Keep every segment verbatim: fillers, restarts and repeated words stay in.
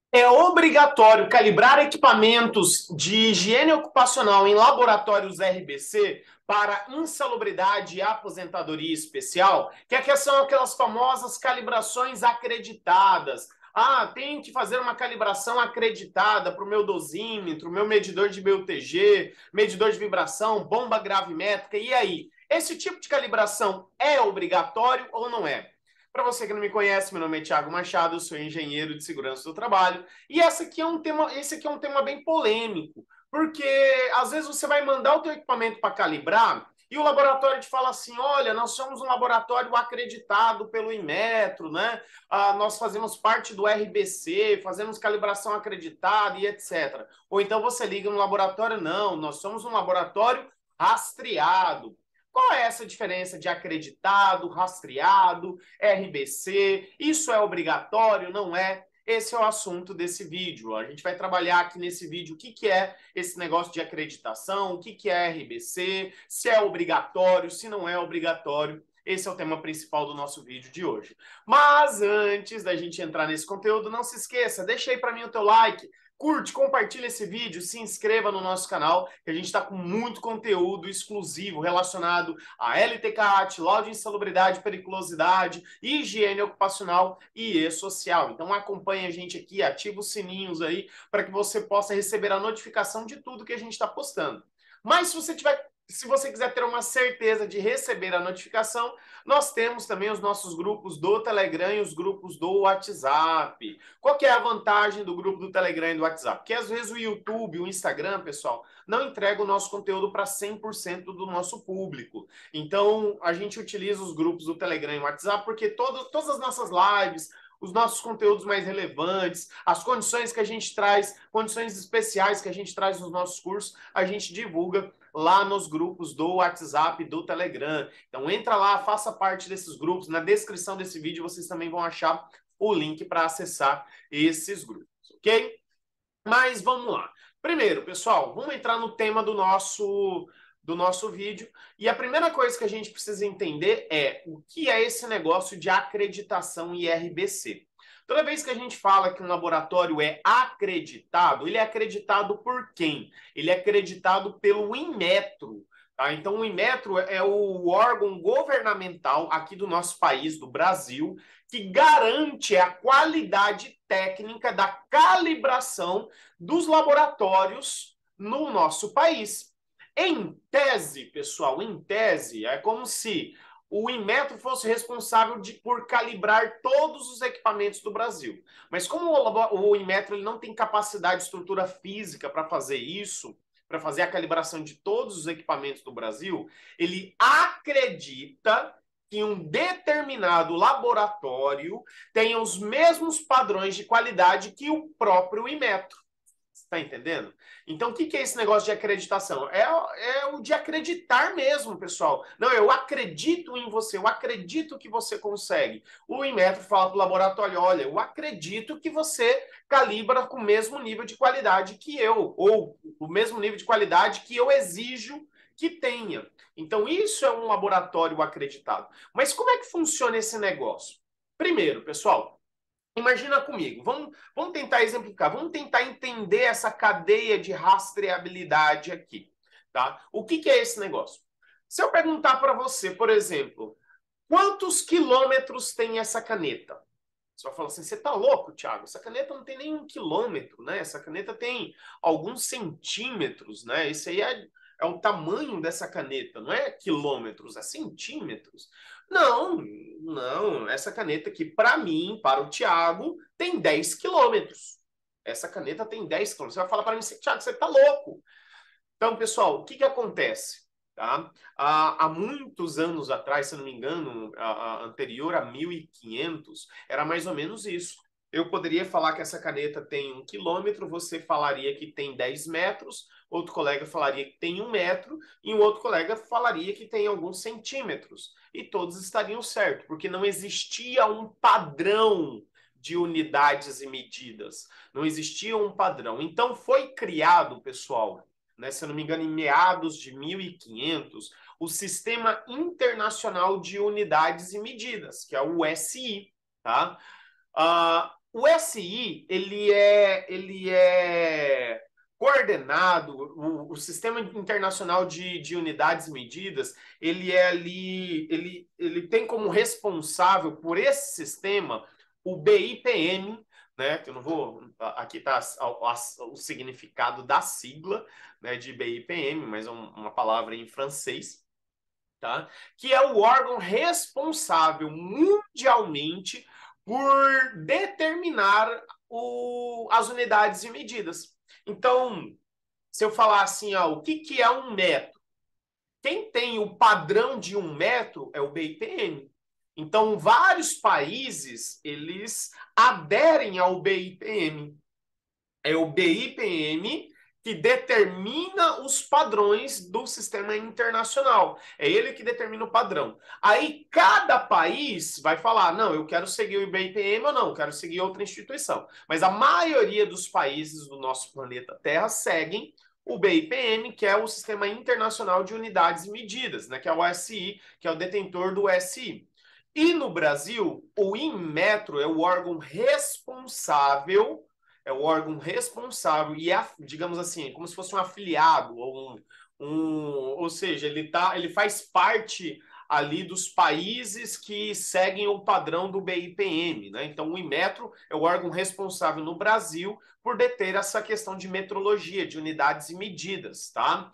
É obrigatório calibrar equipamentos de higiene ocupacional em laboratórios R B C para insalubridade e aposentadoria especial, que aqui são aquelas famosas calibrações acreditadas. Ah, tem que fazer uma calibração acreditada para o meu dosímetro, meu medidor de B U T G, medidor de vibração, bomba gravimétrica, e aí? Esse tipo de calibração é obrigatório ou não é? Para você que não me conhece, meu nome é Thiago Machado, eu sou engenheiro de segurança do trabalho, e essa aqui é um tema, esse aqui é um tema bem polêmico, porque às vezes você vai mandar o teu equipamento para calibrar e o laboratório te fala assim, olha, nós somos um laboratório acreditado pelo Inmetro, né? Ah, nós fazemos parte do R B C, fazemos calibração acreditada e etcétera. Ou então você liga no laboratório, não, nós somos um laboratório rastreado. Qual é essa diferença de acreditado, rastreado, R B C? Isso é obrigatório? Não é? Esse é o assunto desse vídeo. A gente vai trabalhar aqui nesse vídeo o que, que é esse negócio de acreditação, o que, que é R B C, se é obrigatório, se não é obrigatório. Esse é o tema principal do nosso vídeo de hoje. Mas antes da gente entrar nesse conteúdo, não se esqueça, deixa aí para mim o teu like, curte, compartilha esse vídeo, se inscreva no nosso canal, que a gente está com muito conteúdo exclusivo relacionado a L T C A T, laudo de insalubridade, periculosidade, higiene ocupacional e e-social. Então acompanhe a gente aqui, ativa os sininhos aí para que você possa receber a notificação de tudo que a gente está postando. Mas se você tiver se você quiser ter uma certeza de receber a notificação, nós temos também os nossos grupos do Telegram e os grupos do WhatsApp. Qual que é a vantagem do grupo do Telegram e do WhatsApp? Porque às vezes o YouTube, o Instagram, pessoal, não entrega o nosso conteúdo para cem por cento do nosso público. Então, a gente utiliza os grupos do Telegram e WhatsApp porque todo, todas as nossas lives, os nossos conteúdos mais relevantes, as condições que a gente traz, condições especiais que a gente traz nos nossos cursos, a gente divulga lá nos grupos do WhatsApp e do Telegram. Então entra lá, faça parte desses grupos. Na descrição desse vídeo vocês também vão achar o link para acessar esses grupos, ok? Mas vamos lá. Primeiro, pessoal, vamos entrar no tema do nosso do nosso vídeo. E a primeira coisa que a gente precisa entender é o que é esse negócio de acreditação e R B C. Toda vez que a gente fala que um laboratório é acreditado, ele é acreditado por quem? Ele é acreditado pelo Inmetro. Tá? Então, o Inmetro é o órgão governamental aqui do nosso país, do Brasil, que garante a qualidade técnica da calibração dos laboratórios no nosso país. Em tese, pessoal, em tese, é como se o Inmetro fosse responsável de, por calibrar todos os equipamentos do Brasil. Mas como o, o Inmetro ele não tem capacidade, estrutura física para fazer isso, para fazer a calibração de todos os equipamentos do Brasil, ele acredita que um determinado laboratório tenha os mesmos padrões de qualidade que o próprio Inmetro. Está entendendo? Então, o que, que é esse negócio de acreditação? É, é o de acreditar mesmo, pessoal. Não, eu acredito em você, eu acredito que você consegue. O Inmetro fala para o laboratório, olha, eu acredito que você calibra com o mesmo nível de qualidade que eu, ou o mesmo nível de qualidade que eu exijo que tenha. Então, isso é um laboratório acreditado. Mas como é que funciona esse negócio? Primeiro, pessoal, imagina comigo, vamos, vamos tentar exemplificar, vamos tentar entender essa cadeia de rastreabilidade aqui, tá? O que, que é esse negócio? Se eu perguntar para você, por exemplo, quantos quilômetros tem essa caneta? Você vai falar assim, você tá louco, Thiago? Essa caneta não tem nem um quilômetro, né? Essa caneta tem alguns centímetros, né? Esse aí é, é o tamanho dessa caneta, não é quilômetros, é centímetros. Não, não. Essa caneta aqui, para mim, para o Thiago, tem dez quilômetros. Essa caneta tem dez quilômetros. Você vai falar para mim, Thiago, você tá louco. Então, pessoal, o que que acontece? Tá? Há, há muitos anos atrás, se não me engano, a, a, anterior a mil e quinhentos, era mais ou menos isso. Eu poderia falar que essa caneta tem um quilômetro, você falaria que tem dez metros, outro colega falaria que tem um metro, e um outro colega falaria que tem alguns centímetros. E todos estariam certos, porque não existia um padrão de unidades e medidas. Não existia um padrão. Então foi criado, pessoal, né, se eu não me engano, em meados de mil e quinhentos, o Sistema Internacional de Unidades e Medidas, que é o U S I, tá? Uh, O S I, ele é, ele é coordenado, o, o Sistema Internacional de, de Unidades e Medidas, ele é ali, ele, ele tem como responsável por esse sistema o B I P M, né, que eu não vou, aqui está o significado da sigla, né, de B I P M, mas é uma palavra em francês, tá? Que é o órgão responsável mundialmente por determinar o, as unidades e medidas. Então, se eu falar assim, ó, o que, que é um metro? Quem tem o padrão de um metro é o B I P M. Então, vários países, eles aderem ao B I P M. É o B I P M que determina os padrões do sistema internacional. É ele que determina o padrão. Aí cada país vai falar, não, eu quero seguir o B I P M ou não, eu quero seguir outra instituição. Mas a maioria dos países do nosso planeta Terra seguem o B I P M, que é o Sistema Internacional de Unidades e Medidas, né, que é o O S I, que é o detentor do S I. E no Brasil, o Inmetro é o órgão responsável é o órgão responsável e é, digamos assim, como se fosse um afiliado ou um, um ou seja, ele tá, ele faz parte ali dos países que seguem o padrão do B I P M, né? Então o Inmetro é o órgão responsável no Brasil por deter essa questão de metrologia, de unidades e medidas, tá?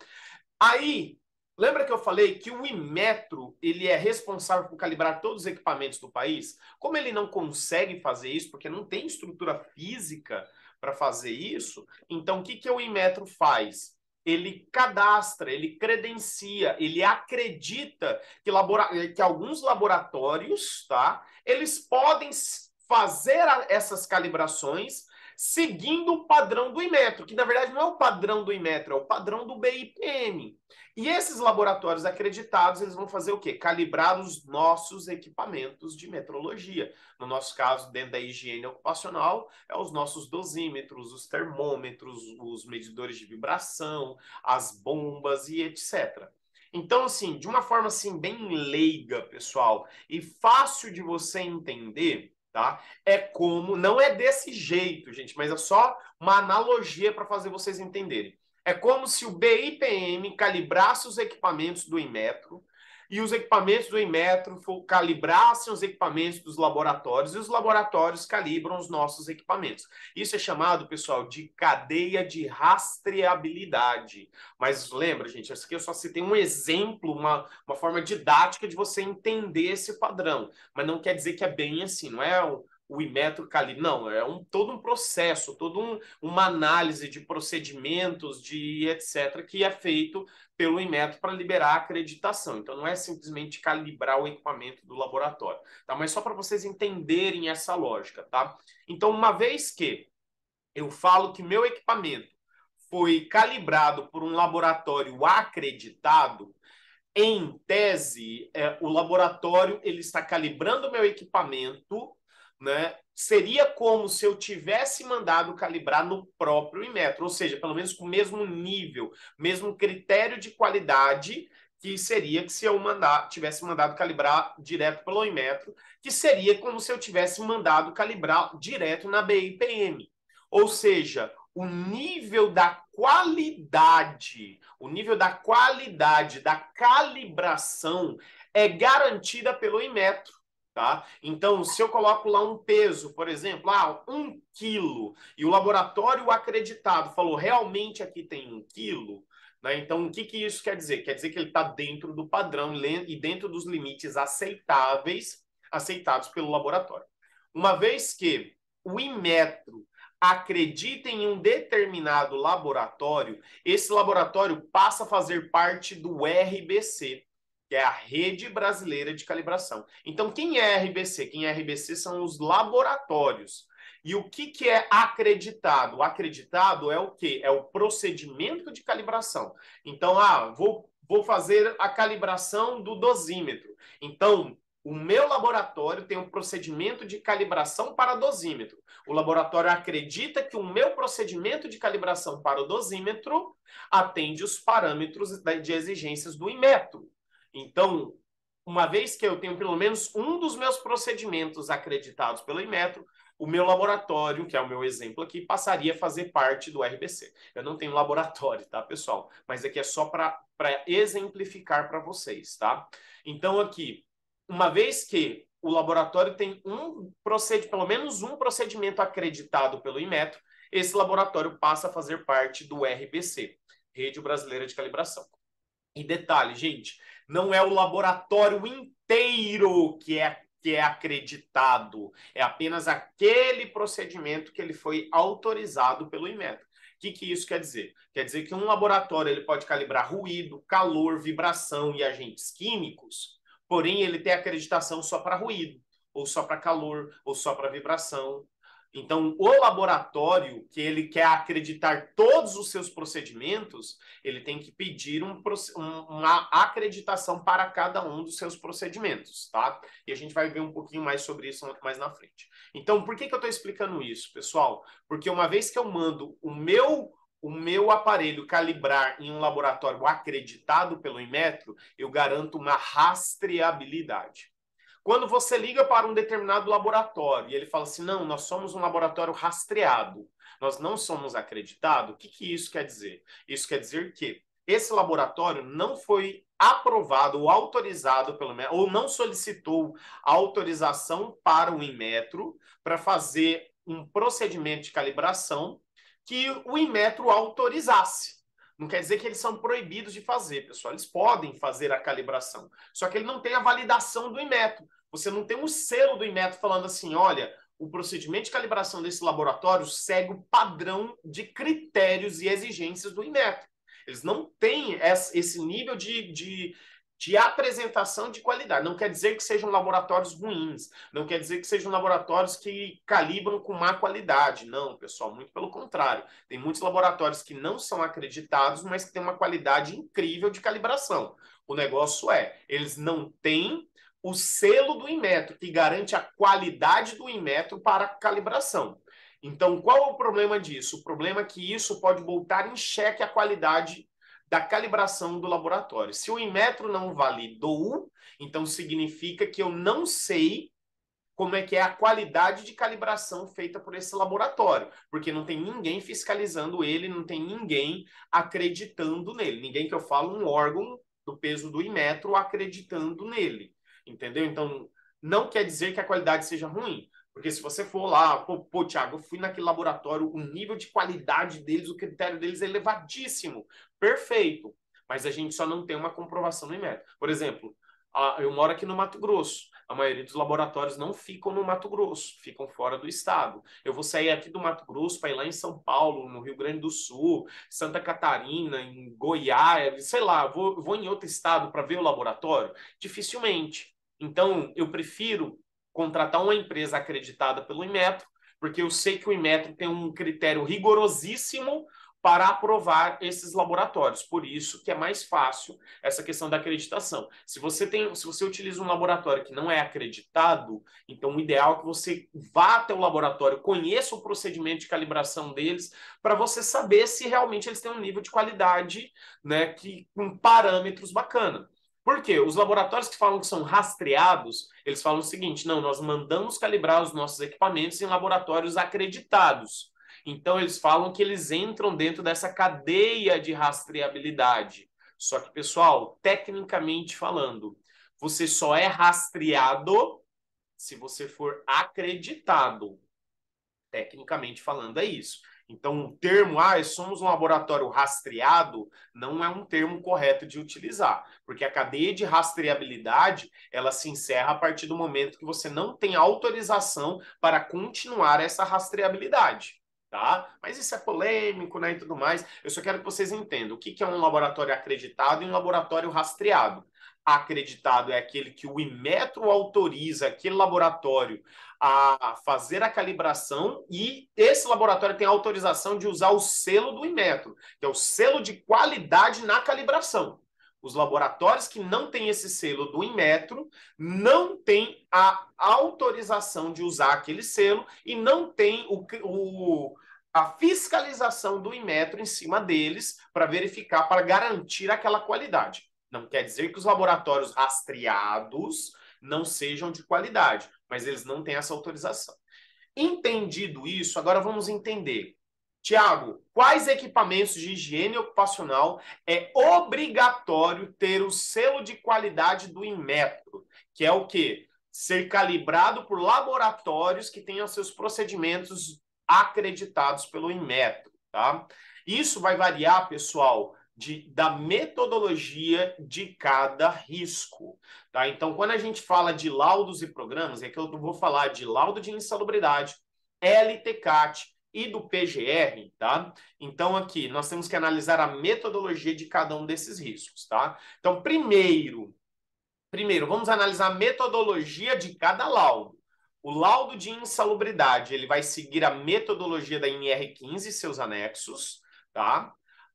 Aí, lembra que eu falei que o Inmetro, ele é responsável por calibrar todos os equipamentos do país? Como ele não consegue fazer isso, porque não tem estrutura física para fazer isso, então o que, que o Inmetro faz? Ele cadastra, ele credencia, ele acredita que, labora... que alguns laboratórios, tá, eles podem fazer essas calibrações seguindo o padrão do Inmetro, que na verdade não é o padrão do Inmetro, é o padrão do B I P M. E esses laboratórios acreditados, eles vão fazer o quê? Calibrar os nossos equipamentos de metrologia. No nosso caso, dentro da higiene ocupacional, é os nossos dosímetros, os termômetros, os medidores de vibração, as bombas e etcétera. Então, assim, de uma forma assim bem leiga, pessoal, e fácil de você entender, tá? É como, não é desse jeito, gente, mas é só uma analogia para fazer vocês entenderem. É como se o B I P M calibrasse os equipamentos do Inmetro e os equipamentos do Inmetro calibrassem os equipamentos dos laboratórios e os laboratórios calibram os nossos equipamentos. Isso é chamado, pessoal, de cadeia de rastreabilidade. Mas lembra, gente, isso aqui eu só citei um exemplo, uma, uma forma didática de você entender esse padrão. Mas não quer dizer que é bem assim, não é o, o Inmetro calibra, não, é um, todo um processo, toda um, uma análise de procedimentos, de etcétera, que é feito pelo Inmetro para liberar a acreditação. Então, não é simplesmente calibrar o equipamento do laboratório, tá? Mas só para vocês entenderem essa lógica, tá? Então, uma vez que eu falo que meu equipamento foi calibrado por um laboratório acreditado, em tese, é, o laboratório ele está calibrando o meu equipamento, né? Seria como se eu tivesse mandado calibrar no próprio Inmetro, ou seja, pelo menos com o mesmo nível, mesmo critério de qualidade que seria que se eu mandar, tivesse mandado calibrar direto pelo Inmetro, que seria como se eu tivesse mandado calibrar direto na B I P M. Ou seja, o nível da qualidade, o nível da qualidade da calibração é garantida pelo Inmetro. Tá? Então, se eu coloco lá um peso, por exemplo, ah, um quilo, e o laboratório acreditado falou realmente aqui tem um quilo, né? Então, o que, que isso quer dizer? Quer dizer que ele está dentro do padrão e dentro dos limites aceitáveis, aceitados pelo laboratório. Uma vez que o Inmetro acredita em um determinado laboratório, esse laboratório passa a fazer parte do R B C, que é a Rede Brasileira de Calibração. Então, quem é R B C? Quem é R B C são os laboratórios. E o que, que é acreditado? O acreditado é o quê? É o procedimento de calibração. Então, ah, vou, vou fazer a calibração do dosímetro. Então, o meu laboratório tem um procedimento de calibração para dosímetro. O laboratório acredita que o meu procedimento de calibração para o dosímetro atende os parâmetros de exigências do Inmetro. Então, uma vez que eu tenho pelo menos um dos meus procedimentos acreditados pelo Inmetro, o meu laboratório, que é o meu exemplo aqui, passaria a fazer parte do R B C. Eu não tenho laboratório, tá, pessoal? Mas aqui é só para exemplificar para vocês, tá? Então, aqui, uma vez que o laboratório tem um procedimento, pelo menos um procedimento acreditado pelo Inmetro, esse laboratório passa a fazer parte do R B C, Rede Brasileira de Calibração. E detalhe, gente, não é o laboratório inteiro que é, que é acreditado, é apenas aquele procedimento que ele foi autorizado pelo Inmetro. O que, que isso quer dizer? Quer dizer que um laboratório ele pode calibrar ruído, calor, vibração e agentes químicos, porém ele tem acreditação só para ruído, ou só para calor, ou só para vibração. Então, o laboratório que ele quer acreditar todos os seus procedimentos, ele tem que pedir um, uma acreditação para cada um dos seus procedimentos, tá? E a gente vai ver um pouquinho mais sobre isso mais na frente. Então, por que que eu estou explicando isso, pessoal? Porque uma vez que eu mando o meu, o meu aparelho calibrar em um laboratório acreditado pelo Inmetro, eu garanto uma rastreabilidade. Quando você liga para um determinado laboratório e ele fala assim, não, nós somos um laboratório rastreado, nós não somos acreditados, o que, que isso quer dizer? Isso quer dizer que esse laboratório não foi aprovado ou autorizado pelo Inmetro, ou não solicitou autorização para o Inmetro para fazer um procedimento de calibração que o Inmetro autorizasse. Não quer dizer que eles são proibidos de fazer, pessoal. Eles podem fazer a calibração. Só que ele não tem a validação do Inmetro. Você não tem um selo do Inmetro falando assim, olha, o procedimento de calibração desse laboratório segue o padrão de critérios e exigências do Inmetro. Eles não têm esse nível de, de, de apresentação de qualidade. Não quer dizer que sejam laboratórios ruins. Não quer dizer que sejam laboratórios que calibram com má qualidade. Não, pessoal, muito pelo contrário. Tem muitos laboratórios que não são acreditados, mas que têm uma qualidade incrível de calibração. O negócio é, eles não têm o selo do Inmetro, que garante a qualidade do Inmetro para a calibração. Então, qual é o problema disso? O problema é que isso pode botar em xeque a qualidade da calibração do laboratório. Se o Inmetro não validou, então significa que eu não sei como é que é a qualidade de calibração feita por esse laboratório, porque não tem ninguém fiscalizando ele, não tem ninguém acreditando nele. Ninguém que eu falo, um órgão do peso do Inmetro acreditando nele, entendeu? Então, não quer dizer que a qualidade seja ruim, porque se você for lá, pô, pô Thiago, eu fui naquele laboratório, o nível de qualidade deles, o critério deles é elevadíssimo, perfeito, mas a gente só não tem uma comprovação no Inmetro. Por exemplo, eu moro aqui no Mato Grosso, a maioria dos laboratórios não ficam no Mato Grosso, ficam fora do estado. Eu vou sair aqui do Mato Grosso para ir lá em São Paulo, no Rio Grande do Sul, Santa Catarina, em Goiás, sei lá, vou, vou em outro estado para ver o laboratório? Dificilmente. Então, eu prefiro contratar uma empresa acreditada pelo Inmetro, porque eu sei que o Inmetro tem um critério rigorosíssimo para aprovar esses laboratórios. Por isso que é mais fácil essa questão da acreditação. Se você tem, se você utiliza um laboratório que não é acreditado, então o ideal é que você vá até o laboratório, conheça o procedimento de calibração deles, para você saber se realmente eles têm um nível de qualidade, né, que, com parâmetros bacanas. Por quê? Os laboratórios que falam que são rastreados, eles falam o seguinte, não, nós mandamos calibrar os nossos equipamentos em laboratórios acreditados. Então, eles falam que eles entram dentro dessa cadeia de rastreabilidade. Só que, pessoal, tecnicamente falando, você só é rastreado se você for acreditado. Tecnicamente falando, é isso. Então, o termo, ah, somos um laboratório rastreado, não é um termo correto de utilizar, porque a cadeia de rastreabilidade, ela se encerra a partir do momento que você não tem autorização para continuar essa rastreabilidade. Tá? Mas isso é polêmico, né, e tudo mais. Eu só quero que vocês entendam o que é um laboratório acreditado e um laboratório rastreado. Acreditado é aquele que o Inmetro autoriza aquele laboratório a fazer a calibração e esse laboratório tem a autorização de usar o selo do Inmetro, que é o selo de qualidade na calibração. Os laboratórios que não têm esse selo do Inmetro não têm a autorização de usar aquele selo e não tem o, o, a fiscalização do Inmetro em cima deles para verificar, para garantir aquela qualidade. Não quer dizer que os laboratórios rastreados não sejam de qualidade, mas eles não têm essa autorização. Entendido isso, agora vamos entender. Tiago, quais equipamentos de higiene ocupacional é obrigatório ter o selo de qualidade do Inmetro, que é o quê? Ser calibrado por laboratórios que tenham seus procedimentos acreditados pelo Inmetro, tá? Isso vai variar, pessoal, de, da metodologia de cada risco, tá? Então, quando a gente fala de laudos e programas, é que eu vou falar de laudo de insalubridade, L T C A T e do P G R, tá? Então, aqui, nós temos que analisar a metodologia de cada um desses riscos, tá? Então, primeiro, primeiro, vamos analisar a metodologia de cada laudo. O laudo de insalubridade, ele vai seguir a metodologia da N R quinze e seus anexos, tá?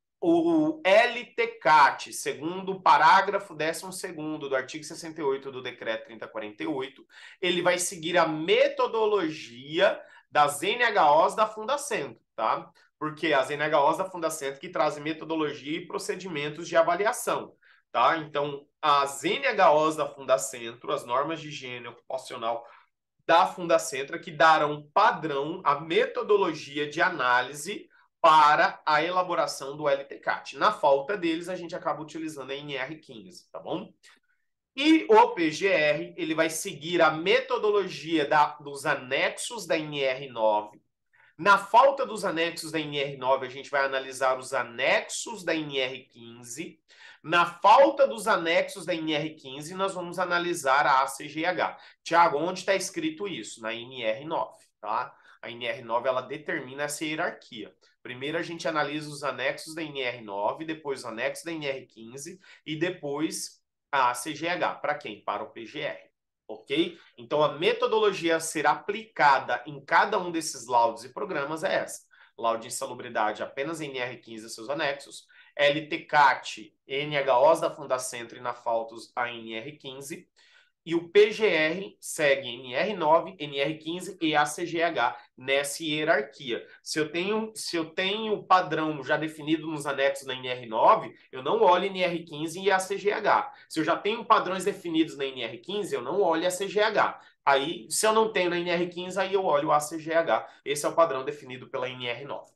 O L T C A T, segundo o parágrafo décimo segundo do artigo sessenta e oito do decreto trinta quarenta e oito, ele vai seguir a metodologia das N H Os da Fundacentro, tá? Porque as N H Os da Fundacentro que trazem metodologia e procedimentos de avaliação, tá? Então, as N H Os da Fundacentro, as normas de higiene ocupacional da Fundacentro, que darão padrão, a metodologia de análise para a elaboração do L T C A T. Na falta deles, a gente acaba utilizando a N R quinze, tá bom? E o P G R, ele vai seguir a metodologia da, dos anexos da N R nove. Na falta dos anexos da N R nove, a gente vai analisar os anexos da N R quinze. Na falta dos anexos da N R quinze, nós vamos analisar a A C G H. Tiago, onde está escrito isso? Na N R nove, tá? A N R nove, ela determina essa hierarquia. Primeiro a gente analisa os anexos da N R nove, depois os anexos da N R quinze e depois a A C G H. Para quem? Para o P G R. Ok? Então, a metodologia a ser aplicada em cada um desses laudos e programas é essa. Laudo de insalubridade apenas N R quinze e seus anexos, L T C A T, N H Os da Fundacentro e na faltos a N R quinze, e o P G R segue N R nove, N R quinze e A C G H nessa hierarquia. Se eu tenho, se eu tenho o padrão já definido nos anexos da N R nove, eu não olho N R quinze e A C G H. Se eu já tenho padrões definidos na N R quinze, eu não olho A C G H. Aí, se eu não tenho na N R quinze, aí eu olho o A C G H. Esse é o padrão definido pela N R nove.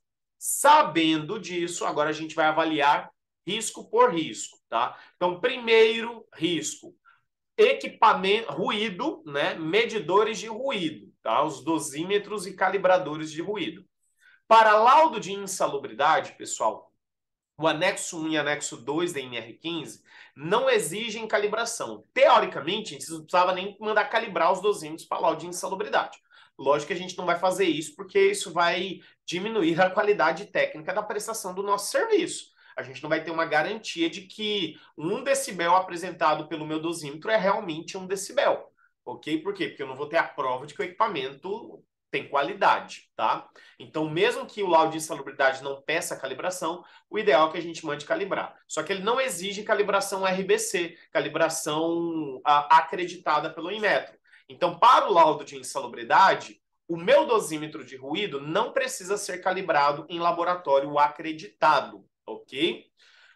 Sabendo disso, agora a gente vai avaliar risco por risco, tá? Então, primeiro risco, equipamento, ruído, né? Medidores de ruído, tá? Os dosímetros e calibradores de ruído. Para laudo de insalubridade, pessoal, o anexo um e anexo dois da N R quinze não exigem calibração. Teoricamente, a gente não precisava nem mandar calibrar os dosímetros para laudo de insalubridade. Lógico que a gente não vai fazer isso, porque isso vai diminuir a qualidade técnica da prestação do nosso serviço. A gente não vai ter uma garantia de que um decibel apresentado pelo meu dosímetro é realmente um decibel. Ok? Por quê? Porque eu não vou ter a prova de que o equipamento tem qualidade, tá? Então, mesmo que o laudo de insalubridade não peça calibração, o ideal é que a gente mande calibrar. Só que ele não exige calibração R B C, calibração a, acreditada pelo Inmetro. Então, para o laudo de insalubridade, o meu dosímetro de ruído não precisa ser calibrado em laboratório acreditado, ok?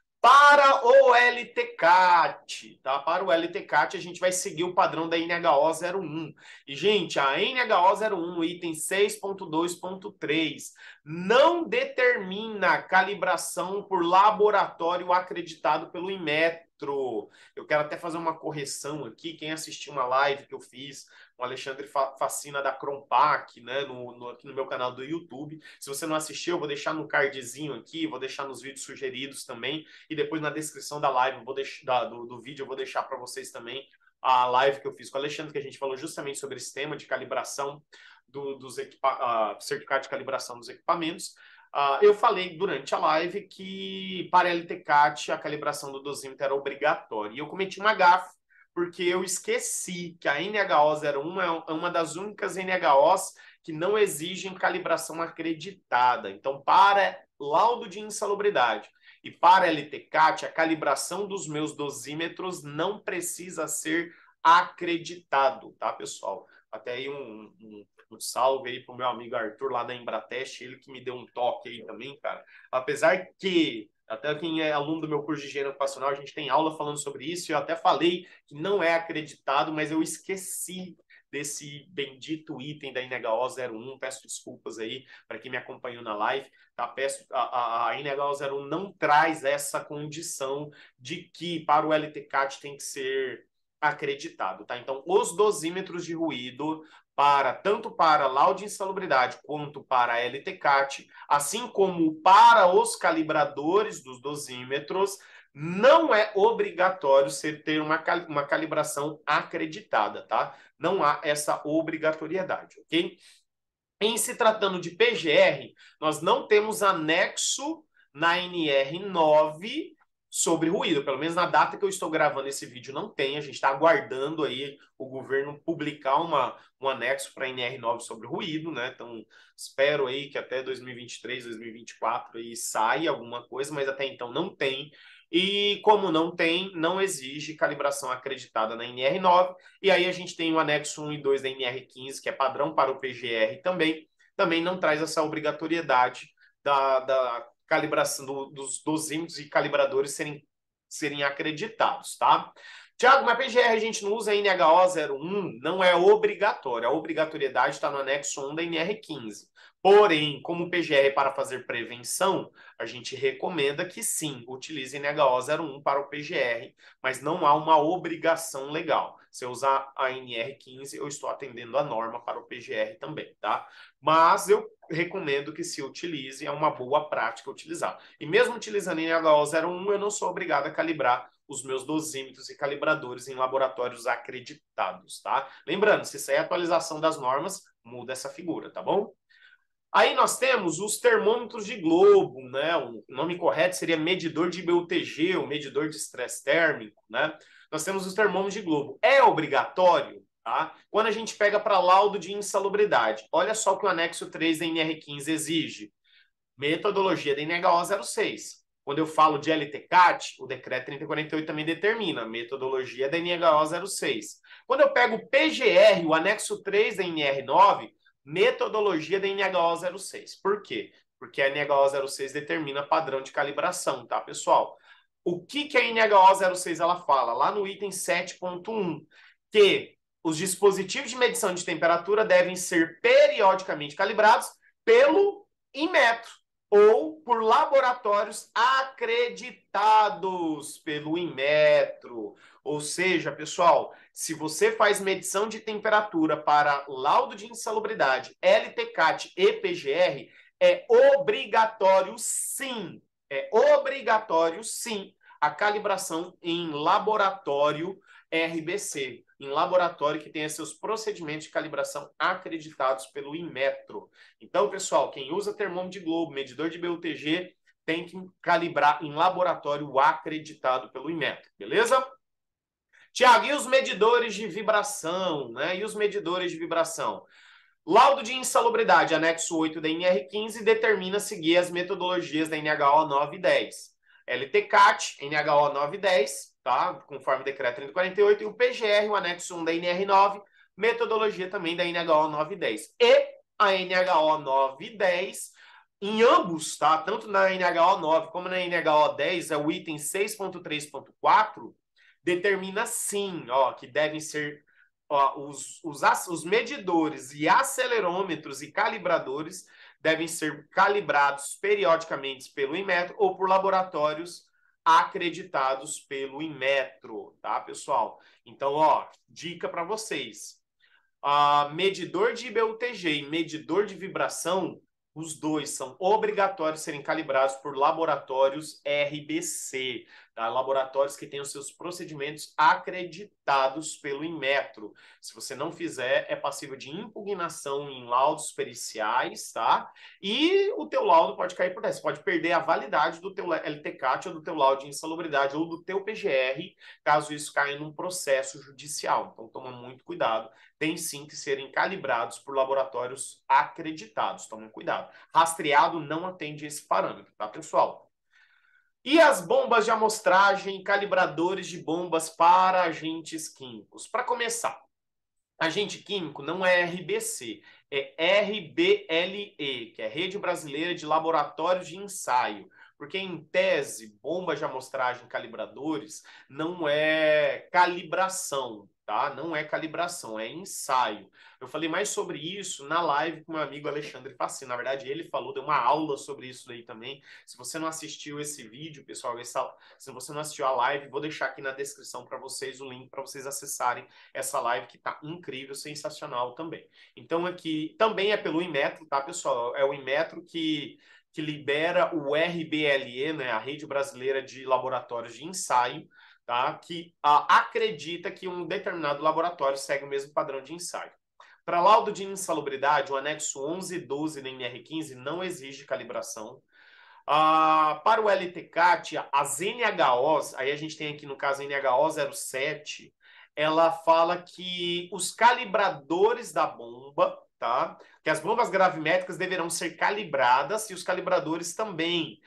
Para o L T C A T, tá? Para o L T C A T, a gente vai seguir o padrão da N H O zero um. E, gente, a N H O zero um, item seis ponto dois ponto três, não determina calibração por laboratório acreditado pelo Inmetro. Eu quero até fazer uma correção aqui. Quem assistiu uma live que eu fiz com o Alexandre Facina da Crompac, né, no, no, aqui no meu canal do YouTube. Se você não assistiu, eu vou deixar no cardzinho aqui, vou deixar nos vídeos sugeridos também. E depois na descrição da live, eu vou deixar, da, do, do vídeo, eu vou deixar para vocês também a live que eu fiz com o Alexandre, que a gente falou justamente sobre esse tema de calibração do, dos equipa uh, certificado de calibração dos equipamentos. Uh, eu falei durante a live que para a L T C A T a calibração do dosímetro era obrigatória. E eu cometi uma gafe, porque eu esqueci que a N H O zero um é uma das únicas N H Os que não exigem calibração acreditada. Então, para laudo de insalubridade e para L T C A T, a calibração dos meus dosímetros não precisa ser acreditado, tá, pessoal? Até aí um, um, um salve aí pro meu amigo Arthur lá da Embrateste, ele que me deu um toque aí também, cara. Apesar que, até quem é aluno do meu curso de higiene ocupacional, a gente tem aula falando sobre isso, e eu até falei que não é acreditado, mas eu esqueci desse bendito item da N H O zero um. Peço desculpas aí para quem me acompanhou na live, tá? Peço, a, a N H O zero um não traz essa condição de que para o L T C A T tem que ser acreditado, tá? Então, os dosímetros de ruído, para tanto para laudo de insalubridade quanto para L T C A T, assim como para os calibradores dos dosímetros, não é obrigatório ser, ter uma, uma calibração acreditada, tá? Não há essa obrigatoriedade, ok? Em se tratando de P G R, nós não temos anexo na N R nove sobre ruído, pelo menos na data que eu estou gravando esse vídeo não tem, a gente está aguardando aí o governo publicar uma, um anexo para a N R nove sobre ruído, né? Então, espero aí que até dois mil e vinte e três, dois mil e vinte e quatro aí saia alguma coisa, mas até então não tem. E como não tem, não exige calibração acreditada na N R nove. E aí a gente tem o anexo um e dois da N R quinze, que é padrão para o P G R também. Também não traz essa obrigatoriedade da, da calibração do, dos dosímetros e calibradores serem, serem acreditados, tá? Tiago, mas P G R a gente não usa N H O zero um, não é obrigatório. A obrigatoriedade está no anexo um da N R quinze. Porém, como o P G R é para fazer prevenção, a gente recomenda que sim, utilize N H O zero um para o P G R, mas não há uma obrigação legal. Se eu usar a N R quinze, eu estou atendendo a norma para o P G R também, tá? Mas eu recomendo que se utilize, é uma boa prática utilizar. E mesmo utilizando N H O zero um, eu não sou obrigado a calibrar os meus dosímetros e calibradores em laboratórios acreditados, tá? Lembrando, se sair a atualização das normas, muda essa figura, tá bom? Aí nós temos os termômetros de globo, né? O nome correto seria medidor de I B U T G, o medidor de estresse térmico, né? Nós temos os termômetros de globo. É obrigatório, tá? Quando a gente pega para laudo de insalubridade, olha só o que o anexo três da N R quinze exige. Metodologia da N H O zero seis. Quando eu falo de L T C A T, o decreto trinta e quarenta e oito também determina metodologia da N H O zero seis. Quando eu pego o P G R, o anexo três da N R nove, metodologia da N H O zero seis. Por quê? Porque a N H O zero seis determina padrão de calibração, tá, pessoal? O que, que a N H O zero seis ela fala? Lá no item sete ponto um, que os dispositivos de medição de temperatura devem ser periodicamente calibrados pelo Inmetro ou por laboratórios acreditados pelo Inmetro. Ou seja, pessoal, se você faz medição de temperatura para laudo de insalubridade, L T C A T e P G R, é obrigatório sim, é obrigatório sim a calibração em laboratório R B C, em laboratório que tenha seus procedimentos de calibração acreditados pelo Inmetro. Então, pessoal, quem usa termômetro de globo, medidor de I B U T G, tem que calibrar em laboratório acreditado pelo Inmetro, beleza? Tiago, e os medidores de vibração, né? E os medidores de vibração? Laudo de insalubridade, anexo oito da N R quinze, determina seguir as metodologias da N H O nove e dez. L T C A T, N H O nove e dez, tá? Conforme o decreto trinta e quarenta e oito, e o P G R, o anexo um da N R nove, metodologia também da N H O nove e dez. E a N H O nove e dez, em ambos, tá? Tanto na N H O nove como na N H O dez, é o item seis ponto três ponto quatro, determina sim, ó, que devem ser ó, os, os, os medidores e acelerômetros e calibradores devem ser calibrados periodicamente pelo Inmetro ou por laboratórios acreditados pelo Inmetro, tá, pessoal? Então, ó, dica para vocês. Uh, medidor de I B U T G e medidor de vibração, os dois são obrigatórios serem calibrados por laboratórios R B C, tá? Laboratórios que têm os seus procedimentos acreditados pelo Inmetro. Se você não fizer, é passível de impugnação em laudos periciais, tá? E o teu laudo pode cair por terra. Você pode perder a validade do teu L T C A T ou do teu laudo de insalubridade ou do teu P G R, caso isso caia num processo judicial. Então, toma muito cuidado. Tem sim que serem calibrados por laboratórios acreditados. Tomem cuidado. Rastreado não atende esse parâmetro, tá, pessoal? E as bombas de amostragem, calibradores de bombas para agentes químicos? Para começar, agente químico não é R B C, é R B L E, que é Rede Brasileira de Laboratórios de Ensaio. Porque, em tese, bombas de amostragem, calibradores, não é calibração. tá? Não é calibração, é ensaio. Eu falei mais sobre isso na live com meu amigo Alexandre Facino. Na verdade, ele falou, deu uma aula sobre isso aí também. Se você não assistiu esse vídeo, pessoal, essa, se você não assistiu a live, vou deixar aqui na descrição para vocês o link para vocês acessarem essa live que tá incrível, sensacional também. Então aqui também é pelo Inmetro, tá, pessoal? É o Inmetro que que libera o R B L E, né, a Rede Brasileira de Laboratórios de Ensaio, tá? Que a, acredita que um determinado laboratório segue o mesmo padrão de ensaio. Para laudo de insalubridade, o anexo onze e doze da N R quinze não exige calibração. Ah, para o L T C A T, as N H Os, aí a gente tem aqui no caso a N H O zero sete, ela fala que os calibradores da bomba, tá? Que as bombas gravimétricas deverão ser calibradas e os calibradores também.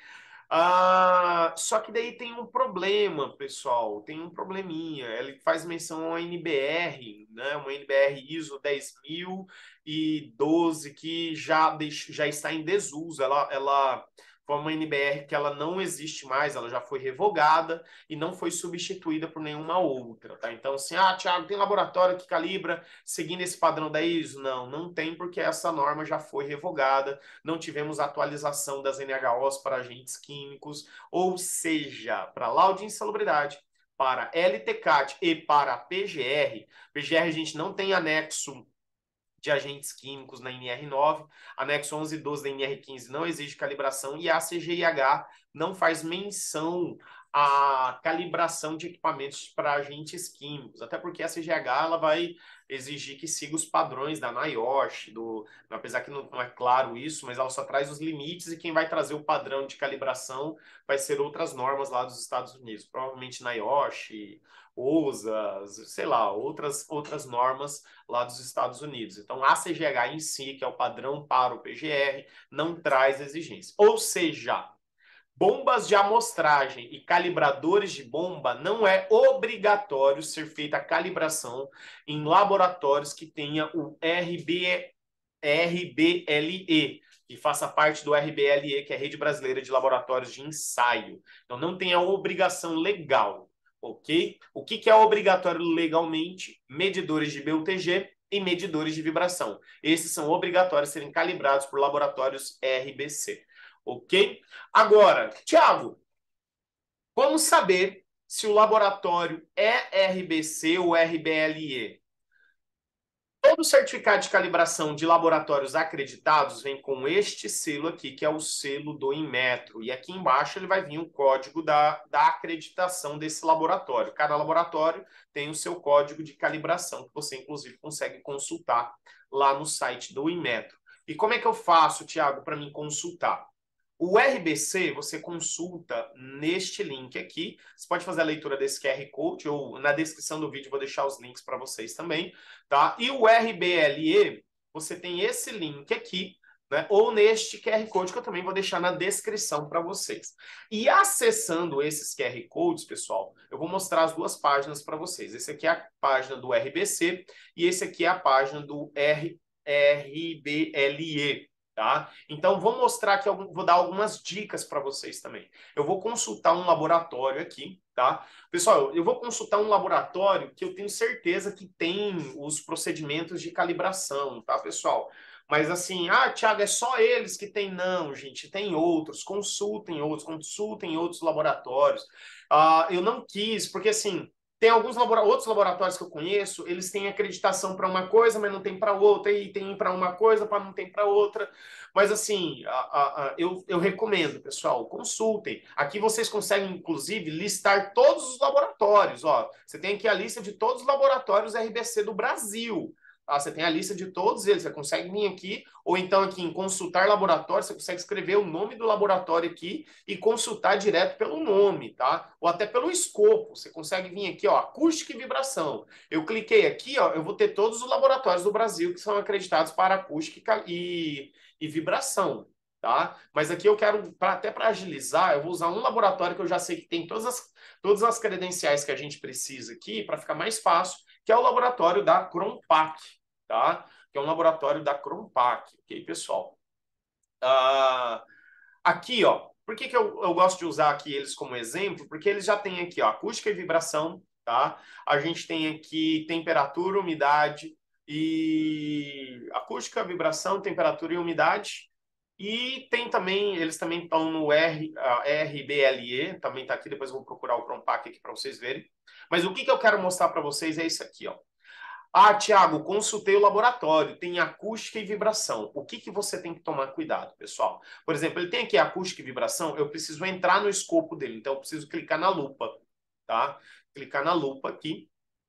Ah, só que daí tem um problema, pessoal, tem um probleminha. Ele faz menção a N B R, né? Uma N B R ISO dez mil e doze que já, deixa, já está em desuso. Ela, ela foi uma N B R que ela não existe mais, ela já foi revogada e não foi substituída por nenhuma outra, tá? Então, assim, ah, Thiago, tem laboratório que calibra seguindo esse padrão da ISO? Não, não tem, porque essa norma já foi revogada, não tivemos atualização das N H Os para agentes químicos, ou seja, para laudo de insalubridade, para L T C A T e para P G R, P G R a gente não tem anexo de agentes químicos na N R nove, anexo onze e doze da N R quinze não exige calibração e a C G I H não faz menção à calibração de equipamentos para agentes químicos, até porque a C G H ela vai exigir que siga os padrões da NIOSH, do, apesar que não, não é claro isso, mas ela só traz os limites e quem vai trazer o padrão de calibração vai ser outras normas lá dos Estados Unidos, provavelmente NIOSH, O S A, sei lá, outras, outras normas lá dos Estados Unidos. Então, a C G H em si, que é o padrão para o P G R, não traz exigência. Ou seja, bombas de amostragem e calibradores de bomba não é obrigatório ser feita a calibração em laboratórios que tenha o R B, R B L E, que faça parte do R B L E, que é a Rede Brasileira de Laboratórios de Ensaio. Então, não tem a obrigação legal. Ok? O que, que é obrigatório legalmente? Medidores de B U T G e medidores de vibração. Esses são obrigatórios serem calibrados por laboratórios R B C. Ok? Agora, Thiago, como saber se o laboratório é R B C ou R B L E? Todo certificado de calibração de laboratórios acreditados vem com este selo aqui, que é o selo do Inmetro. E aqui embaixo ele vai vir o código da, da acreditação desse laboratório. Cada laboratório tem o seu código de calibração, que você, inclusive, consegue consultar lá no site do Inmetro. E como é que eu faço, Thiago, para mim consultar? O R B C você consulta neste link aqui. Você pode fazer a leitura desse Q R Code, ou na descrição do vídeo vou deixar os links para vocês também, tá? E o R B L E, você tem esse link aqui, né? Ou neste Q R Code que eu também vou deixar na descrição para vocês. E acessando esses Q R Codes, pessoal, eu vou mostrar as duas páginas para vocês. Esse aqui é a página do R B C e esse aqui é a página do R B L E. Tá? Então, vou mostrar aqui, vou dar algumas dicas para vocês também. Eu vou consultar um laboratório aqui, tá? Pessoal, eu vou consultar um laboratório que eu tenho certeza que tem os procedimentos de calibração, tá, pessoal? Mas assim, ah, Thiago, é só eles que tem? Não, gente, tem outros. Consultem outros, consultem outros laboratórios. Ah, eu não quis, porque assim, tem alguns labora outros laboratórios que eu conheço, eles têm acreditação para uma coisa, mas não tem para outra, e tem para uma coisa, mas não tem para outra. Mas assim, a, a, a, eu, eu recomendo, pessoal, consultem. Aqui vocês conseguem, inclusive, listar todos os laboratórios. Ó, você tem aqui a lista de todos os laboratórios R B C do Brasil. Ah, você tem a lista de todos eles, você consegue vir aqui, ou então aqui em consultar laboratório, você consegue escrever o nome do laboratório aqui e consultar direto pelo nome, tá? Ou até pelo escopo, você consegue vir aqui, ó, acústica e vibração. Eu cliquei aqui, ó, eu vou ter todos os laboratórios do Brasil que são acreditados para acústica e, e vibração, tá? Mas aqui eu quero, pra, até para agilizar, eu vou usar um laboratório que eu já sei que tem todas as, todas as credenciais que a gente precisa aqui, para ficar mais fácil, que é o laboratório da Crompac. Tá? Que é um laboratório da Crompac, ok, pessoal? Uh, aqui, ó, por que, que eu, eu gosto de usar aqui eles como exemplo? Porque eles já têm aqui, ó, acústica e vibração, tá? A gente tem aqui temperatura, umidade e acústica, vibração, temperatura e umidade. E tem também, eles também estão no R, uh, R B L E, também está aqui, depois eu vou procurar o Chrompak aqui para vocês verem. Mas o que, que eu quero mostrar para vocês é isso aqui, ó. Ah, Thiago, consultei o laboratório, tem acústica e vibração. O que, que você tem que tomar cuidado, pessoal? Por exemplo, ele tem aqui acústica e vibração, eu preciso entrar no escopo dele, então eu preciso clicar na lupa, tá? Clicar na lupa aqui,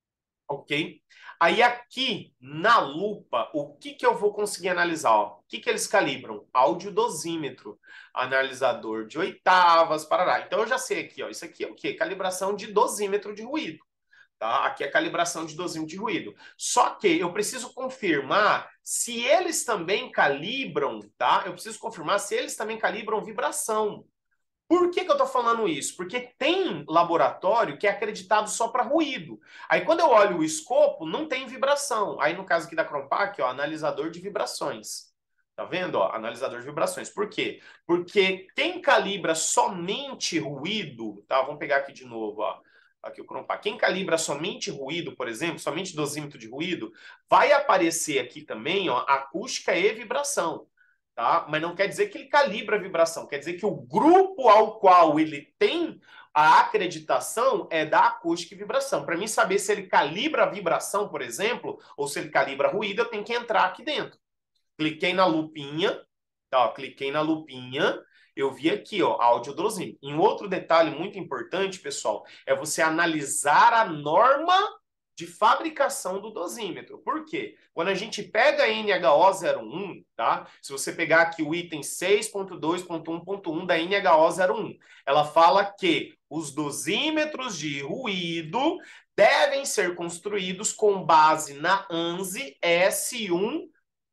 ok? Aí aqui na lupa, o que, que eu vou conseguir analisar? Ó? O que, que eles calibram? Audiodosímetro, analisador de oitavas, parará. Então eu já sei aqui, ó, isso aqui é o quê? Calibração de dosímetro de ruído. Tá? Aqui é a calibração de dosímetro de ruído. Só que eu preciso confirmar se eles também calibram, tá? Eu preciso confirmar se eles também calibram vibração. Por que que eu estou falando isso? Porque tem laboratório que é acreditado só para ruído. Aí quando eu olho o escopo, não tem vibração. Aí no caso aqui da Chrompak, ó, analisador de vibrações. Tá vendo? Ó, analisador de vibrações. Por quê? Porque quem calibra somente ruído, tá? Vamos pegar aqui de novo, ó. Aqui o Chrompak. Quem calibra somente ruído, por exemplo, somente dosímetro de ruído, vai aparecer aqui também, ó, acústica e vibração. Tá? Mas não quer dizer que ele calibra a vibração, quer dizer que o grupo ao qual ele tem a acreditação é da acústica e vibração. Para mim saber se ele calibra a vibração, por exemplo, ou se ele calibra ruído, eu tenho que entrar aqui dentro. Cliquei na lupinha, tá? Cliquei na lupinha, eu vi aqui, ó, audiodosímetro. E um outro detalhe muito importante, pessoal, é você analisar a norma de fabricação do dosímetro. Por quê? Quando a gente pega a N H O zero um, tá? Se você pegar aqui o item seis ponto dois ponto um ponto um da N H O zero um, ela fala que os dosímetros de ruído devem ser construídos com base na ANSI S um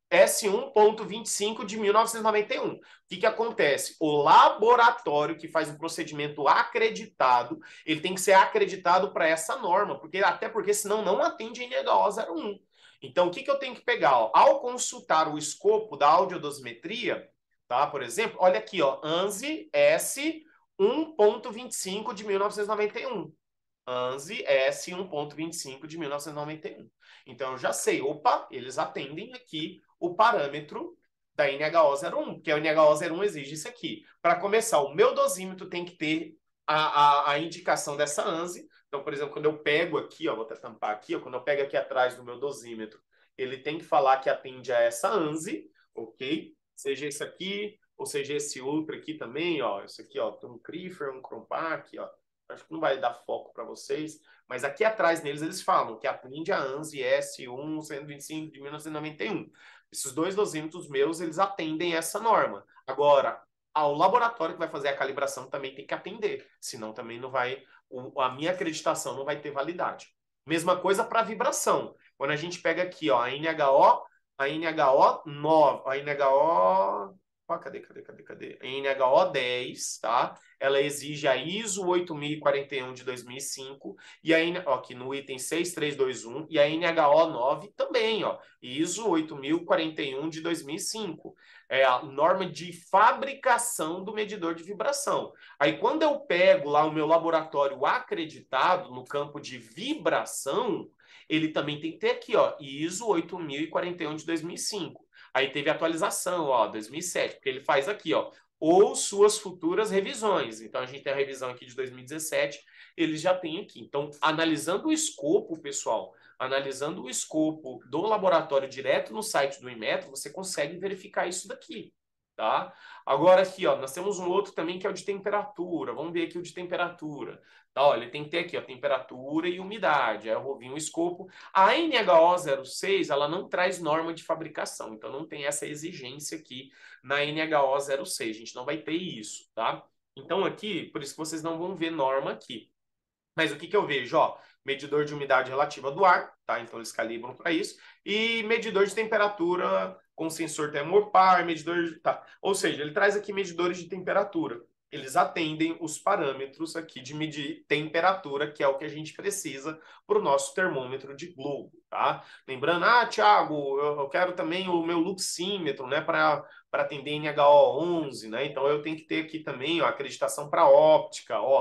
S um ponto vinte e cinco de mil novecentos e noventa e um. O que, que acontece? O laboratório que faz o procedimento acreditado, ele tem que ser acreditado para essa norma, porque até porque senão não atende a N H O zero um. Então, o que, que eu tenho que pegar? Ó? Ao consultar o escopo da audiodosimetria, tá? Por exemplo, olha aqui, ó, ANSI S um ponto vinte e cinco de mil novecentos e noventa e um. ANSI S um ponto vinte e cinco de mil novecentos e noventa e um. Então, eu já sei, opa, eles atendem aqui o parâmetro da N H O zero um, porque a N H O zero um exige isso aqui. Para começar, o meu dosímetro tem que ter a, a, a indicação dessa ANSI. Então, por exemplo, quando eu pego aqui, ó, vou até tampar aqui, ó, quando eu pego aqui atrás do meu dosímetro, ele tem que falar que atende a essa ANSI, ok? Seja esse aqui, ou seja esse outro aqui também, ó, esse aqui, ó, tem um Crifer, um Chrompak, ó, acho que não vai dar foco para vocês, mas aqui atrás neles eles falam que atende a ANSI S um ponto vinte e cinco de mil novecentos e noventa e um. Esses dois dosímetros meus, eles atendem essa norma. Agora, ao laboratório que vai fazer a calibração também tem que atender, senão também não vai, a minha acreditação não vai ter validade. Mesma coisa para vibração. Quando a gente pega aqui, ó, a N H O, a N H O nove, a N H O... Ah, cadê, cadê, cadê, cadê? A N H O dez, tá? Ela exige a ISO oito mil e quarenta e um de dois mil e cinco, e a, ó, aqui no item seis três dois um, e a N H O nove também, ó, ISO oito mil e quarenta e um de dois mil e cinco. É a norma de fabricação do medidor de vibração. Aí, quando eu pego lá o meu laboratório acreditado no campo de vibração, ele também tem que ter aqui, ó, ISO oito mil e quarenta e um de dois mil e cinco. Aí teve atualização, ó, dois mil e sete, porque ele faz aqui, ó, ou suas futuras revisões. Então, a gente tem a revisão aqui de dois mil e dezessete, ele já tem aqui. Então, analisando o escopo, pessoal, analisando o escopo do laboratório direto no site do Inmetro, você consegue verificar isso daqui, tá? Agora aqui, ó, nós temos um outro também que é o de temperatura. Vamos ver aqui o de temperatura. Tá, ó, ele tem que ter aqui, ó, temperatura e umidade. Aí eu vou vir o escopo. A N H O zero seis, ela não traz norma de fabricação, então não tem essa exigência aqui na N H O zero seis. A gente não vai ter isso, tá? Então aqui, por isso que vocês não vão ver norma aqui. Mas o que que eu vejo, ó? Medidor de umidade relativa do ar, tá? Então eles calibram para isso. E medidor de temperatura com sensor termopar, medidor de... Tá. Ou seja, ele traz aqui medidores de temperatura. Eles atendem os parâmetros aqui de medir temperatura, que é o que a gente precisa para o nosso termômetro de globo, tá? Lembrando, ah, Thiago, eu quero também o meu luxímetro, né, para para atender N H O onze, né? Então eu tenho que ter aqui também, ó, acreditação para óptica, ó.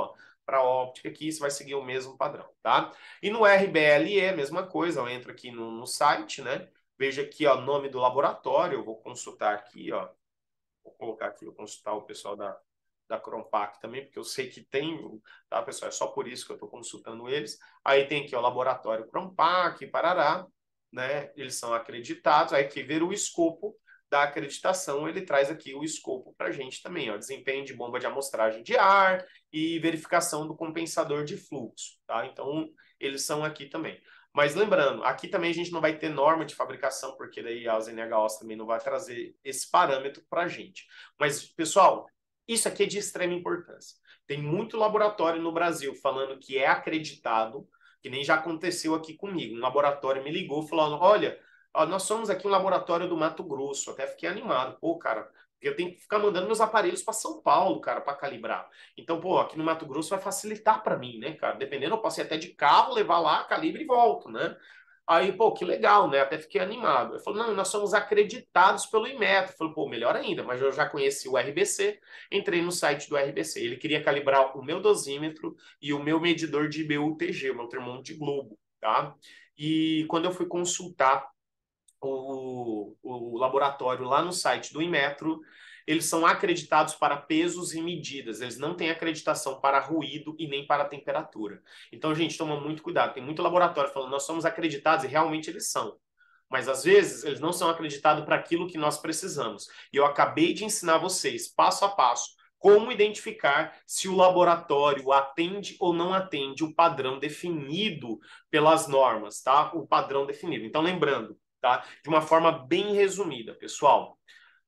para óptica aqui, você vai seguir o mesmo padrão, tá? E no R B L E, mesma coisa, eu entro aqui no, no site, né? Veja aqui, ó, nome do laboratório, eu vou consultar aqui, ó. Vou colocar aqui, vou consultar o pessoal da, da Crompac também, porque eu sei que tem, tá, pessoal? É só por isso que eu estou consultando eles. Aí tem aqui, ó, o laboratório Crompac, Parará, né? Eles são acreditados, aí aqui ver o escopo da acreditação, ele traz aqui o escopo para a gente também, ó, desempenho de bomba de amostragem de ar e verificação do compensador de fluxo, tá? Então, eles são aqui também. Mas lembrando, aqui também a gente não vai ter norma de fabricação, porque daí a N H O S também não vai trazer esse parâmetro para a gente. Mas, pessoal, isso aqui é de extrema importância. Tem muito laboratório no Brasil falando que é acreditado, que nem já aconteceu aqui comigo. Um laboratório me ligou falando, olha, nós somos aqui um laboratório do Mato Grosso. Até fiquei animado. Pô, cara, eu tenho que ficar mandando meus aparelhos para São Paulo, cara, para calibrar. Então, pô, aqui no Mato Grosso vai facilitar para mim, né, cara? Dependendo, eu posso ir até de carro, levar lá, calibre e volto, né? Aí, pô, que legal, né? Até fiquei animado. Eu falei, não, nós somos acreditados pelo Inmetro. Eu falei, pô, melhor ainda, mas eu já conheci o R B C, entrei no site do R B C. Ele queria calibrar o meu dosímetro e o meu medidor de B U T G, o meu termômetro de globo, tá? E quando eu fui consultar o, o laboratório lá no site do Inmetro, eles são acreditados para pesos e medidas, eles não têm acreditação para ruído e nem para temperatura. Então, gente, toma muito cuidado. Tem muito laboratório falando, nós somos acreditados, e realmente eles são. Mas, às vezes, eles não são acreditados para aquilo que nós precisamos. E eu acabei de ensinar vocês, passo a passo, como identificar se o laboratório atende ou não atende o padrão definido pelas normas, tá? O padrão definido. Então, lembrando, tá? De uma forma bem resumida, pessoal.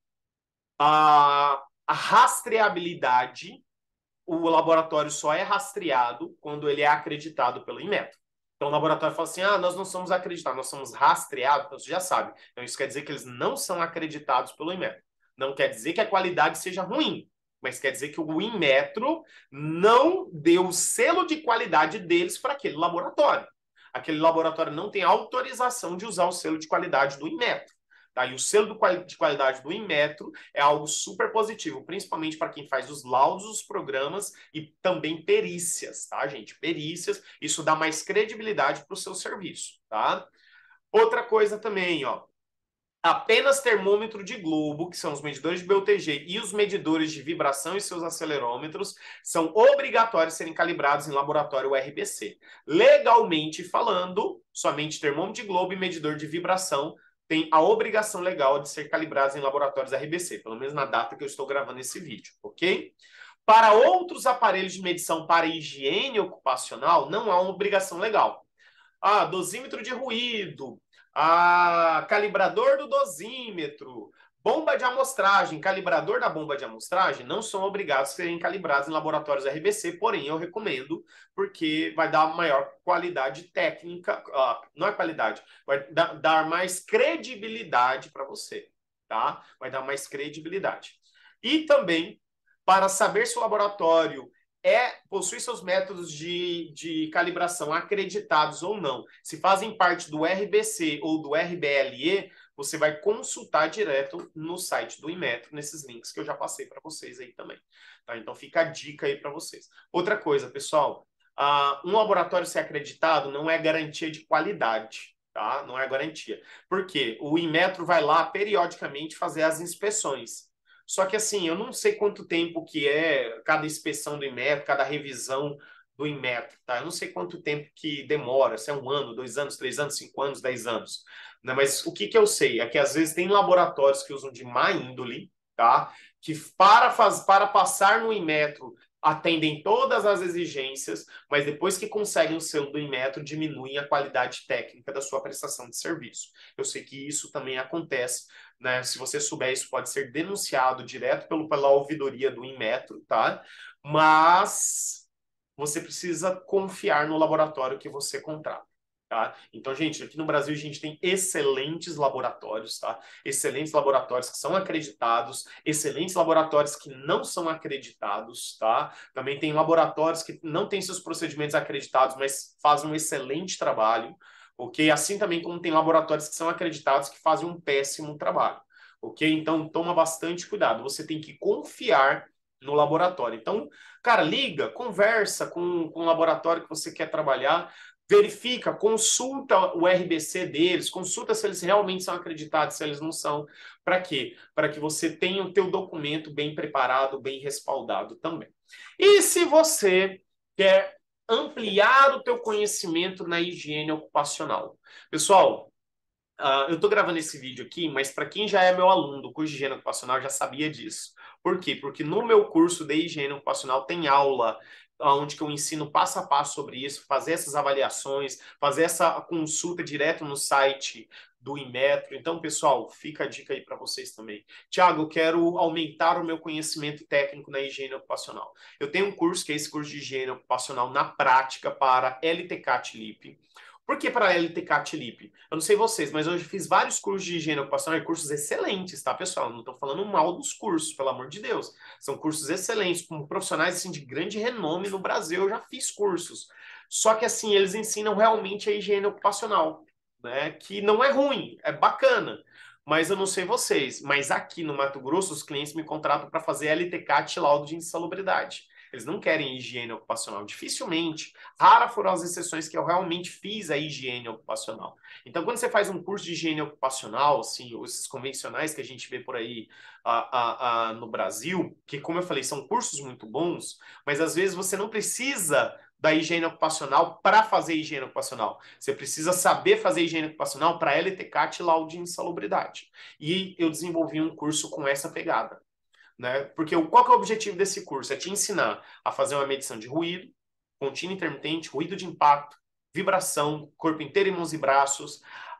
A, a rastreabilidade, o laboratório só é rastreado quando ele é acreditado pelo Inmetro. Então o laboratório fala assim, ah, nós não somos acreditados, nós somos rastreados, então você já sabe. Então isso quer dizer que eles não são acreditados pelo Inmetro. Não quer dizer que a qualidade seja ruim, mas quer dizer que o Inmetro não deu o selo de qualidade deles para aquele laboratório. Aquele laboratório não tem autorização de usar o selo de qualidade do Inmetro. Tá? E o selo de qualidade do Inmetro é algo super positivo, principalmente para quem faz os laudos, os programas e também perícias, tá, gente? Perícias, isso dá mais credibilidade para o seu serviço, tá? Outra coisa também, ó. Apenas termômetro de globo, que são os medidores de B U T G e os medidores de vibração e seus acelerômetros, são obrigatórios serem calibrados em laboratório U R B C. Legalmente falando, somente termômetro de globo e medidor de vibração tem a obrigação legal de ser calibrados em laboratórios R B C, pelo menos na data que eu estou gravando esse vídeo, ok? Para outros aparelhos de medição para higiene ocupacional, não há uma obrigação legal. Ah, dosímetro de ruído, ah, calibrador do dosímetro, bomba de amostragem, calibrador da bomba de amostragem, não são obrigados a serem calibrados em laboratórios R B C, porém eu recomendo, porque vai dar maior qualidade técnica, ah, não é qualidade, vai dar, dar mais credibilidade para você, tá? Vai dar mais credibilidade. E também, para saber se o laboratório é, possui seus métodos de, de calibração acreditados ou não, se fazem parte do R B C ou do R B L E, você vai consultar direto no site do Inmetro, nesses links que eu já passei para vocês aí também. Tá? Então fica a dica aí para vocês. Outra coisa, pessoal, uh, um laboratório ser acreditado não é garantia de qualidade, tá? Não é garantia. Por quê? O Inmetro vai lá periodicamente fazer as inspeções. Só que assim, eu não sei quanto tempo que é cada inspeção do Inmetro, cada revisão do Inmetro, tá? Eu não sei quanto tempo que demora, se é um ano, dois anos, três anos, cinco anos, dez anos. Né? Mas o que que eu sei é que às vezes tem laboratórios que usam de má índole, tá? Que para, faz, para passar no Inmetro atendem todas as exigências, mas depois que conseguem o selo do Inmetro, diminuem a qualidade técnica da sua prestação de serviço. Eu sei que isso também acontece, né? Se você souber, isso pode ser denunciado direto pelo, pela ouvidoria do Inmetro, tá? Mas você precisa confiar no laboratório que você contrata. Tá? Então, gente, aqui no Brasil a gente tem excelentes laboratórios, tá? Excelentes laboratórios que são acreditados, excelentes laboratórios que não são acreditados, tá? Também tem laboratórios que não têm seus procedimentos acreditados, mas fazem um excelente trabalho, ok? Assim também como tem laboratórios que são acreditados que fazem um péssimo trabalho, ok? Então, toma bastante cuidado. Você tem que confiar no laboratório. Então, cara, liga, conversa com, com o laboratório que você quer trabalhar, verifica, consulta o R B C deles, consulta se eles realmente são acreditados, se eles não são. Para quê? Para que você tenha o teu documento bem preparado, bem respaldado também. E se você quer ampliar o teu conhecimento na higiene ocupacional? Pessoal, Uh, eu estou gravando esse vídeo aqui, mas para quem já é meu aluno do curso de higiene ocupacional já sabia disso. Por quê? Porque no meu curso de higiene ocupacional tem aula onde que eu ensino passo a passo sobre isso, fazer essas avaliações, fazer essa consulta direto no site do Inmetro. Então, pessoal, fica a dica aí para vocês também. Tiago, eu quero aumentar o meu conhecimento técnico na higiene ocupacional. Eu tenho um curso que é esse curso de higiene ocupacional na prática para L T C A T L I P. Por que para L T C A T L I P? Eu não sei vocês, mas hoje fiz vários cursos de higiene ocupacional e cursos excelentes, tá, pessoal? Não estou falando mal dos cursos, pelo amor de Deus. São cursos excelentes, com profissionais assim, de grande renome no Brasil. Eu já fiz cursos. Só que assim, eles ensinam realmente a higiene ocupacional, né? Que não é ruim, é bacana. Mas eu não sei vocês, mas aqui no Mato Grosso, os clientes me contratam para fazer L T C A T, laudo de insalubridade. Eles não querem higiene ocupacional, dificilmente. Raras foram as exceções que eu realmente fiz a higiene ocupacional. Então, quando você faz um curso de higiene ocupacional, assim, esses convencionais que a gente vê por aí a, a, a, no Brasil, que, como eu falei, são cursos muito bons, mas às vezes você não precisa da higiene ocupacional para fazer higiene ocupacional. Você precisa saber fazer higiene ocupacional para L T C A T e laudo de insalubridade. E eu desenvolvi um curso com essa pegada. Né? Porque qual que é o objetivo desse curso? É te ensinar a fazer uma medição de ruído, contínuo intermitente, ruído de impacto, vibração, corpo inteiro e mãos e braços,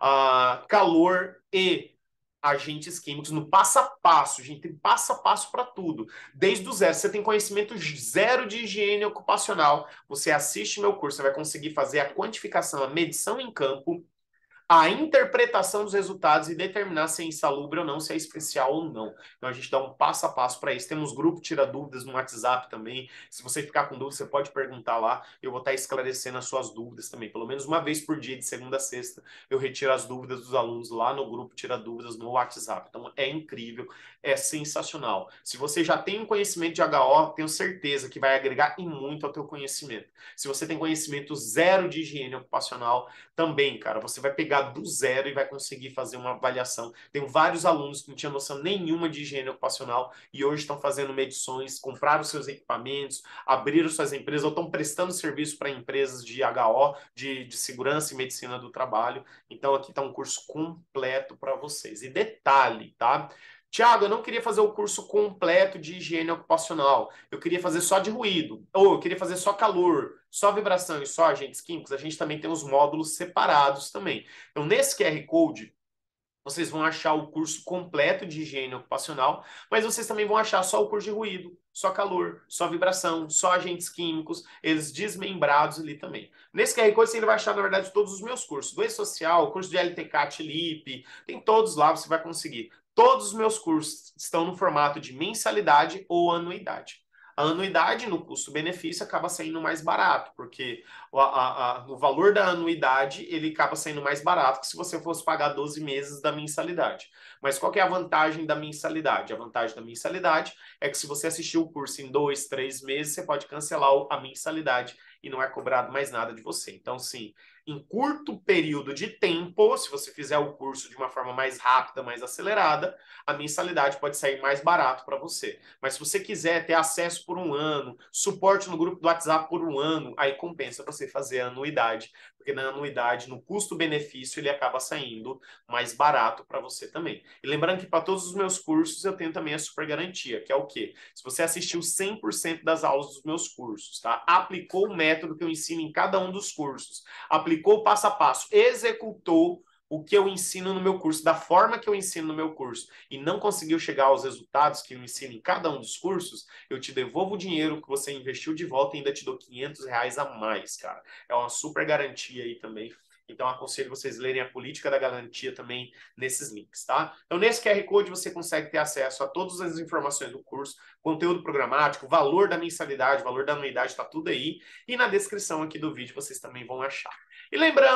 uh, calor e agentes químicos no passo a passo. A gente tem passo a passo para tudo. Desde o zero. Você tem conhecimento zero de higiene ocupacional. Você assiste meu curso, você vai conseguir fazer a quantificação, a medição em campo, a interpretação dos resultados e determinar se é insalubre ou não, se é especial ou não. Então a gente dá um passo a passo para isso. Temos grupo Tira Dúvidas no WhatsApp também. Se você ficar com dúvida, você pode perguntar lá. Eu vou estar esclarecendo as suas dúvidas também. Pelo menos uma vez por dia, de segunda a sexta, eu retiro as dúvidas dos alunos lá no grupo Tira Dúvidas no WhatsApp. Então é incrível, é sensacional. Se você já tem um conhecimento de H O, tenho certeza que vai agregar e muito ao teu conhecimento. Se você tem conhecimento zero de higiene ocupacional, também, cara, você vai pegar do zero e vai conseguir fazer uma avaliação. Tenho vários alunos que não tinham noção nenhuma de higiene ocupacional e hoje estão fazendo medições, compraram seus equipamentos, abriram suas empresas ou estão prestando serviço para empresas de H O, de, de segurança e medicina do trabalho. Então aqui está um curso completo para vocês. E detalhe, tá? Tiago, eu não queria fazer o curso completo de higiene ocupacional. Eu queria fazer só de ruído. Ou eu queria fazer só calor, só vibração e só agentes químicos. A gente também tem os módulos separados também. Então, nesse Q R Code, vocês vão achar o curso completo de higiene ocupacional, mas vocês também vão achar só o curso de ruído, só calor, só vibração, só agentes químicos, eles desmembrados ali também. Nesse Q R Code você ainda vai achar, na verdade, todos os meus cursos. Do E-Social, curso de L T C A T L I P, tem todos lá, você vai conseguir. Todos os meus cursos estão no formato de mensalidade ou anuidade. A anuidade no custo-benefício acaba saindo mais barato, porque o, a, a, o valor da anuidade ele acaba saindo mais barato que se você fosse pagar doze meses da mensalidade. Mas qual que é a vantagem da mensalidade? A vantagem da mensalidade é que se você assistir o curso em dois, três meses, você pode cancelar a mensalidade e não é cobrado mais nada de você. Então, sim, em curto período de tempo, se você fizer o curso de uma forma mais rápida, mais acelerada, a mensalidade pode sair mais barato para você. Mas se você quiser ter acesso por um ano, suporte no grupo do WhatsApp por um ano, aí compensa você fazer a anuidade, porque na anuidade, no custo-benefício, ele acaba saindo mais barato para você também. E lembrando que para todos os meus cursos eu tenho também a super garantia, que é o quê? Se você assistiu cem por cento das aulas dos meus cursos, tá? Aplicou o método que eu ensino em cada um dos cursos, aplicou o passo a passo, executou o que eu ensino no meu curso, da forma que eu ensino no meu curso, e não conseguiu chegar aos resultados que eu ensino em cada um dos cursos, eu te devolvo o dinheiro que você investiu de volta e ainda te dou quinhentos reais a mais, cara. É uma super garantia aí também. Então, aconselho vocês lerem a política da garantia também nesses links, tá? Então, nesse Q R Code, você consegue ter acesso a todas as informações do curso, conteúdo programático, valor da mensalidade, valor da anuidade, tá tudo aí. E na descrição aqui do vídeo, vocês também vão achar. E lembrando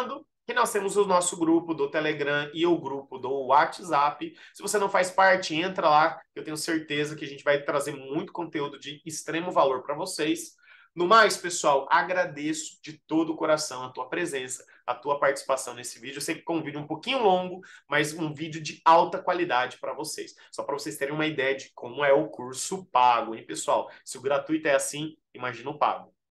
que nós temos o nosso grupo do Telegram e o grupo do WhatsApp. Se você não faz parte, entra lá, eu tenho certeza que a gente vai trazer muito conteúdo de extremo valor para vocês. No mais, pessoal, agradeço de todo o coração a tua presença, a tua participação nesse vídeo. Eu sei que foi um vídeo um pouquinho longo, mas um vídeo de alta qualidade para vocês. Só para vocês terem uma ideia de como é o curso pago, hein, pessoal? Se o gratuito é assim, imagina o pago.